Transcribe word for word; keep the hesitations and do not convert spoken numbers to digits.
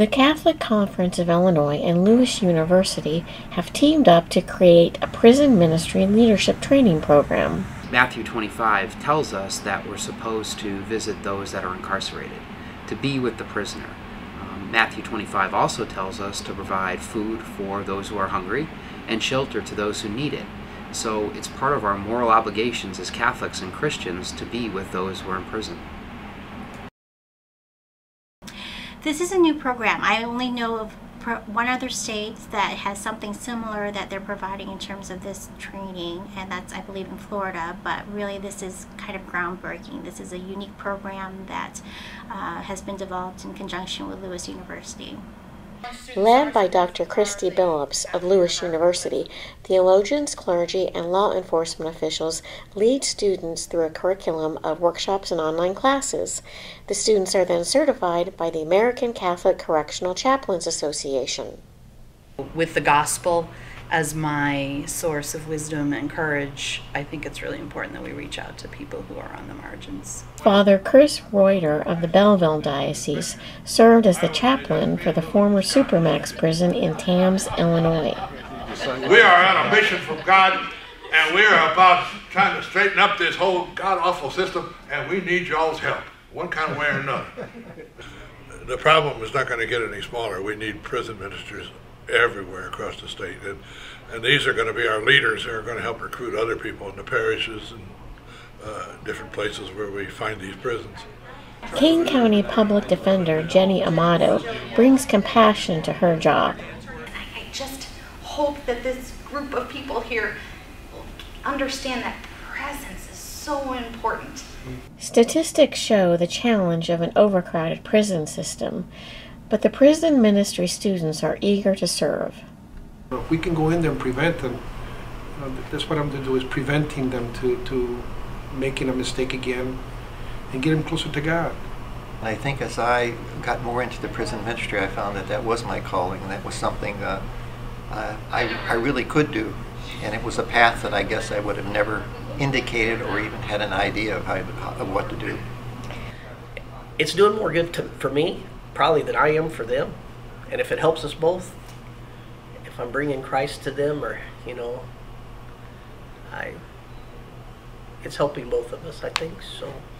The Catholic Conference of Illinois and Lewis University have teamed up to create a prison ministry leadership training program. Matthew twenty-five tells us that we're supposed to visit those that are incarcerated, to be with the prisoner. Um, Matthew twenty-five also tells us to provide food for those who are hungry and shelter to those who need it. So it's part of our moral obligations as Catholics and Christians to be with those who are in prison. This is a new program. I only know of pro one other state that has something similar that they're providing in terms of this training, and that's, I believe, in Florida. But really, this is kind of groundbreaking. This is a unique program that uh, has been developed in conjunction with Lewis University. Led by Doctor Christy Billups of Lewis University, theologians, clergy, and law enforcement officials lead students through a curriculum of workshops and online classes. The students are then certified by the American Catholic Correctional Chaplains Association. With the gospel as my source of wisdom and courage, I think it's really important that we reach out to people who are on the margins. Father Chris Reuter of the Belleville Diocese served as the chaplain for the former Supermax prison in Tams, Illinois. We are on a mission from God, and we are about trying to straighten up this whole god-awful system, and we need y'all's help, one kind of way or another. The problem is not going to get any smaller. We need prison ministers everywhere across the state, and, and these are going to be our leaders who are going to help recruit other people in the parishes and uh, different places where we find these prisons. King County Public Defender Jenny Amato brings compassion to her job. I just hope that this group of people here will understand that presence is so important. Statistics show the challenge of an overcrowded prison system, but the prison ministry students are eager to serve. If we can go in there and prevent them, uh, that's what I'm going to do, is preventing them to, to making a mistake again and get them closer to God. I think as I got more into the prison ministry, I found that that was my calling, and that was something uh, uh, I, I really could do. And it was a path that I guess I would have never indicated or even had an idea of, how, of what to do. It's doing more good to, for me probably than I am for them, and if it helps us both, if I'm bringing Christ to them, or you know, I it's helping both of us, I think so.